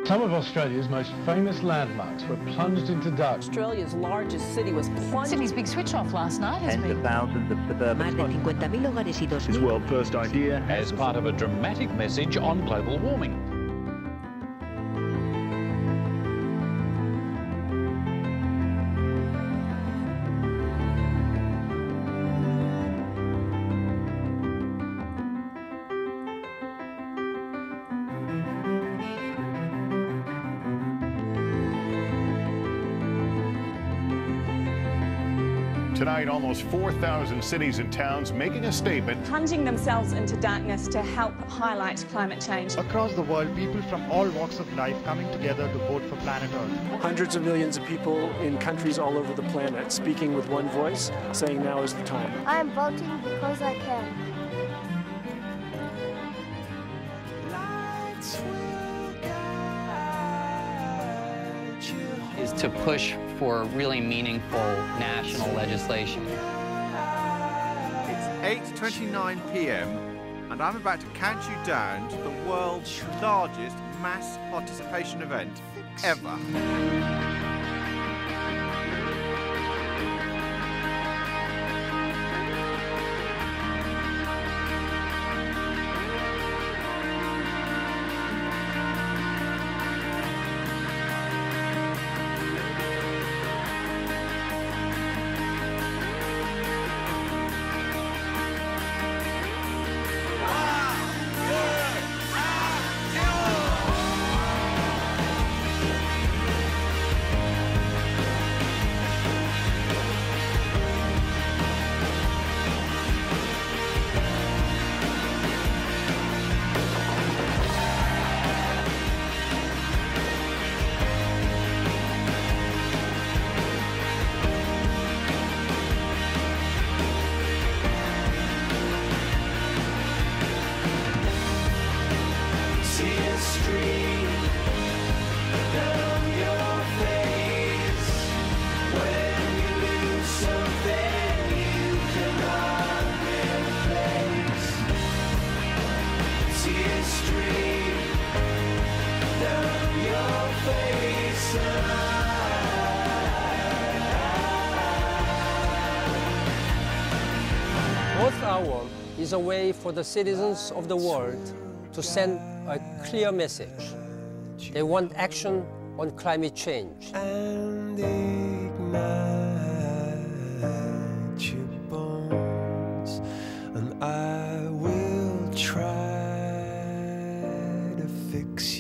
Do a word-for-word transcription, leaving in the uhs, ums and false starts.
Some of Australia's most famous landmarks were plunged into dark. Australia's largest city was plunged. Sydney's big switch-off last night has Tens been... of thousands of suburban... Más de cincuenta mil hogares y dos His mil... world-first idea as part of a dramatic message on global warming. Tonight, almost four thousand cities and towns making a statement. Plunging themselves into darkness to help highlight climate change. Across the world, people from all walks of life coming together to vote for planet Earth. Hundreds of millions of people in countries all over the planet speaking with one voice, saying now is the time. I am voting because I can. Is to push for really meaningful national legislation. It's eight twenty-nine p m and I'm about to count you down to the world's largest mass participation event ever. Earth Hour is a way for the citizens of the world to send a clear message. They want action on climate change. And ignite your bones, and I will try to fix you.